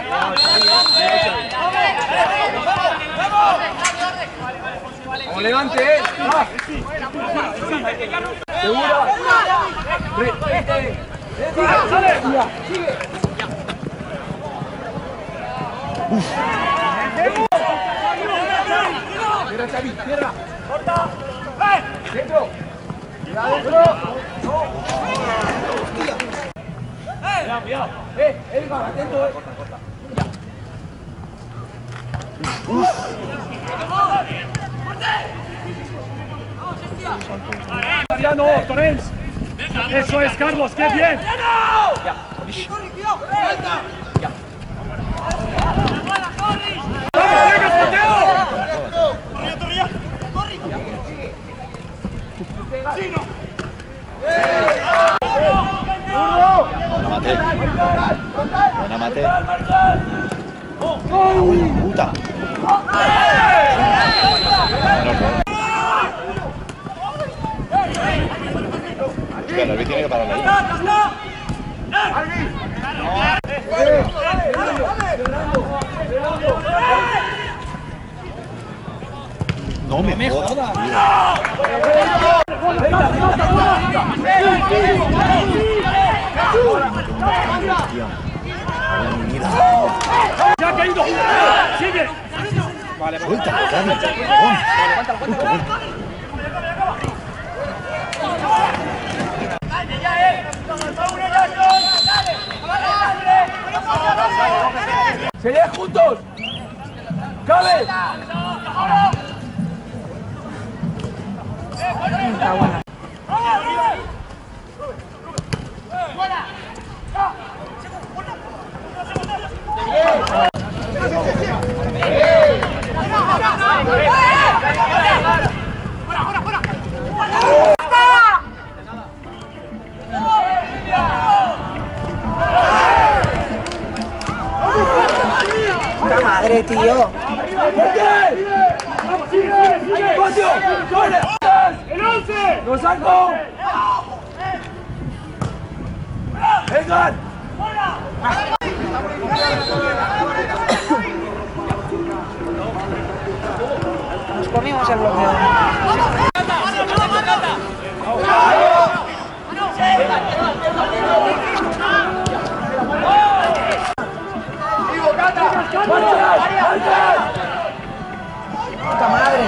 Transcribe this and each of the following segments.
Vamos, levante, segura. Sigue. Cierra, Xavi, cierra. Corta. Dentro. Adentro. Cuidado. Edgar, atento, Corta. Mariano, Torrens. Eso es, Carlos, qué bien. Ya. Buena mate. Puta. El árbitro tiene que pararle ahí. No me jodas. ¡Ya ha caído! ¡Sigue! Vale, suelta, Gaby. ¡Serían juntos! ¡Cabe! Está buena. ¡Puta madre, tío! ¡El 11! ¡Lo saco! ¡Edgar! Nos comimos el bloqueo. ¡Puta madre!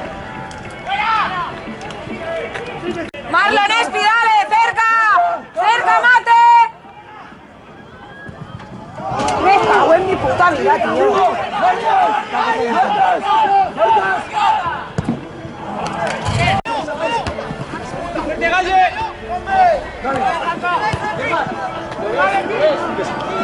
Marlon Espi, dale, cerca, cerca, mate. Me cago en mi puta vida, tío. ¡Dale!